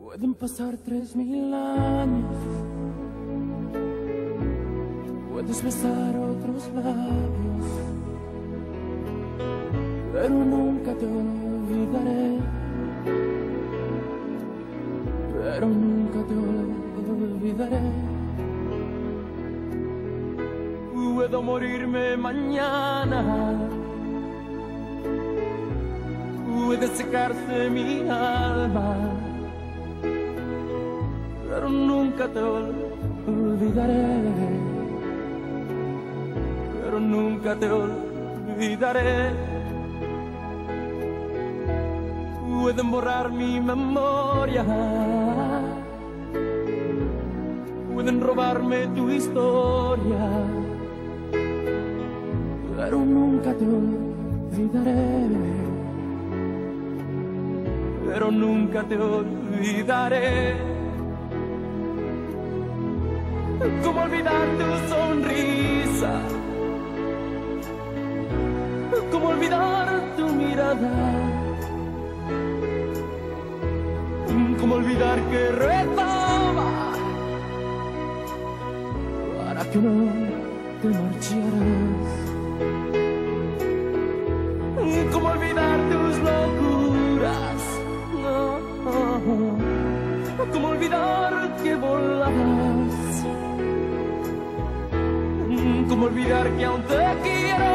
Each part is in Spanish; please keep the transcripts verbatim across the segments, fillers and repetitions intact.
Pueden pasar tres mil años, puedes besar otros labios, pero nunca te olvidaré, pero nunca te olvidaré. Puedo morirme mañana, puede secarse mi alma, pero nunca te olvidaré, pero nunca te olvidaré. Pueden borrar mi memoria, pueden robarme tu historia, pero nunca te olvidaré, pero nunca te olvidaré. ¿Cómo olvidar tu sonrisa? ¿Cómo olvidar tu mirada? ¿Cómo olvidar que rezaba para que no te marcharas? ¿Cómo olvidar tus locuras? No. ¿Cómo olvidar que volabas? ¿Cómo olvidar que aún te quiero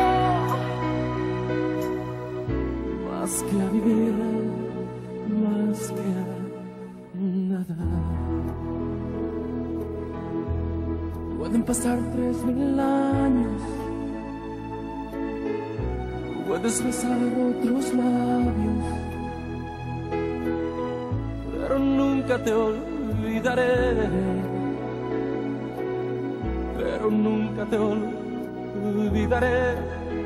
más que a vivir, más que a nada? Pueden pasar tres mil años, puedes besar otros labios, pero nunca te olvidaré, pero nunca te olvidaré.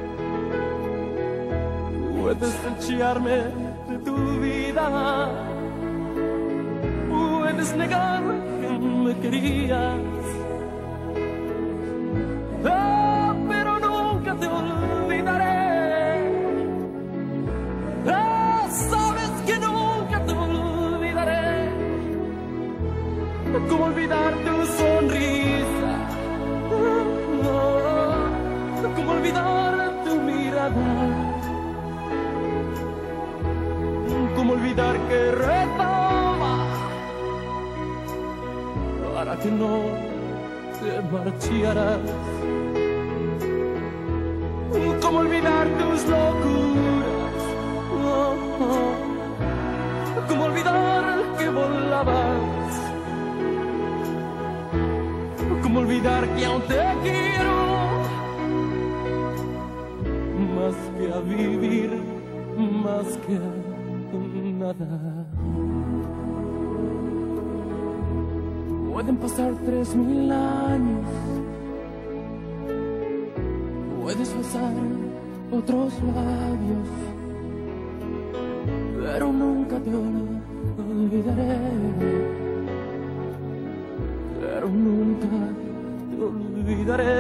Puedes echarme de tu vida, puedes negar que me querías, ah, pero nunca te olvidaré. Ah, sabes que nunca te olvidaré. ¿Cómo olvidar tu sonrisa? ¿Cómo olvidar tu mirada? ¿Cómo olvidar que rezaba para que no te marcharas? ¿Cómo olvidar tus locuras? ¿Cómo olvidar que volabas? ¿Cómo olvidar que aún te quiero más que a vivir, más que a nada? Pueden pasar tres mil años, puedes besar otros labios, pero nunca te olvidaré, pero nunca te olvidaré.